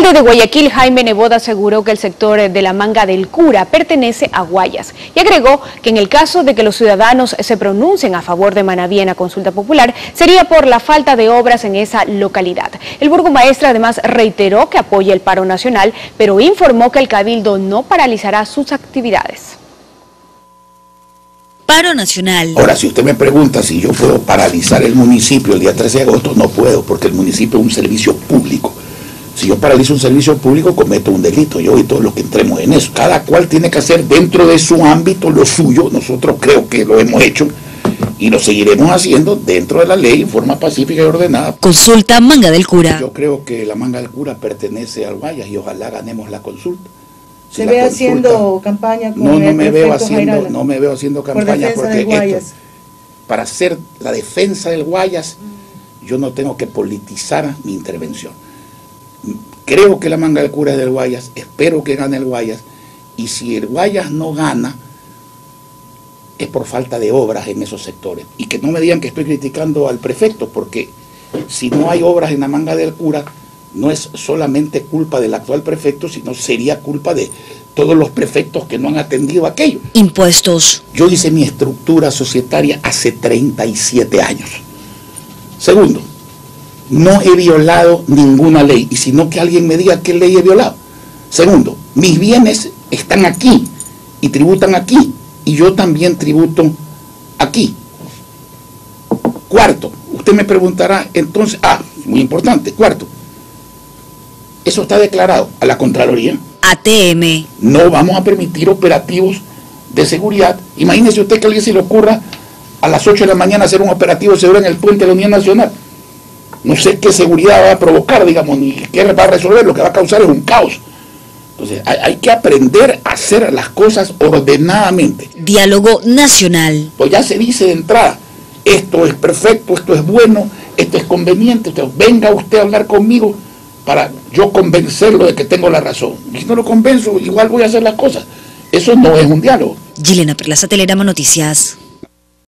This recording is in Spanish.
alcalde de Guayaquil, Jaime Nebot, aseguró que el sector de la Manga del Cura pertenece a Guayas y agregó que en el caso de que los ciudadanos se pronuncien a favor de Manaví en la consulta popular, sería por la falta de obras en esa localidad. El burgomaestre además reiteró que apoya el paro nacional, pero informó que el Cabildo no paralizará sus actividades. Paro nacional. Ahora, si usted me pregunta si yo puedo paralizar el municipio el día 13 de agosto, no puedo, porque el municipio es un servicio público. Si yo paralizo un servicio público, cometo un delito, yo y todos los que entremos en eso. Cada cual tiene que hacer dentro de su ámbito lo suyo. Nosotros creo que lo hemos hecho y lo seguiremos haciendo dentro de la ley en forma pacífica y ordenada. Consulta Manga del Cura. Yo creo que la Manga del Cura pertenece al Guayas y ojalá ganemos la consulta. Si ¿se ve haciendo campaña con no me veo haciendo campaña porque para hacer la defensa del Guayas yo no tengo que politizar mi intervención. Creo que la Manga del Cura es del Guayas, espero que gane el Guayas, y si el Guayas no gana es por falta de obras en esos sectores. Y que no me digan que estoy criticando al prefecto, porque si no hay obras en la Manga del Cura, no es solamente culpa del actual prefecto, sino sería culpa de todos los prefectos que no han atendido aquello. Impuestos. Yo hice mi estructura societaria hace 37 años. Segundo, no he violado ninguna ley, y sino que alguien me diga qué ley he violado. Segundo, mis bienes están aquí y tributan aquí, y yo también tributo aquí. Cuarto, usted me preguntará entonces, muy importante, cuarto, eso está declarado a la Contraloría. ATM. No vamos a permitir operativos de seguridad. Imagínese usted que a alguien se le ocurra a las 8 de la mañana hacer un operativo de seguridad en el puente de la Unión Nacional. No sé qué seguridad va a provocar, digamos, ni qué va a resolver. Lo que va a causar es un caos. Entonces hay que aprender a hacer las cosas ordenadamente. Diálogo nacional. Pues ya se dice de entrada, esto es perfecto, esto es bueno, esto es conveniente. Venga usted a hablar conmigo para yo convencerlo de que tengo la razón. Y si no lo convenzo, igual voy a hacer las cosas. Eso no es un diálogo. Gilena Perlaza, Telerama Noticias.